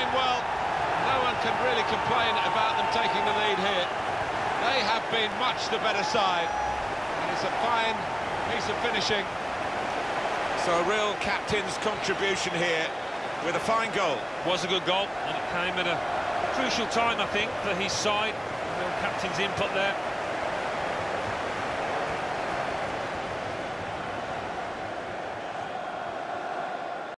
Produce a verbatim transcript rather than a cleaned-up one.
defending well. No one can really complain about them taking the lead here. They have been much the better side, and it's a fine piece of finishing. So a real captain's contribution here with a fine goal. Was a good goal, and it came at a crucial time, I think, for his side. Real captain's input there.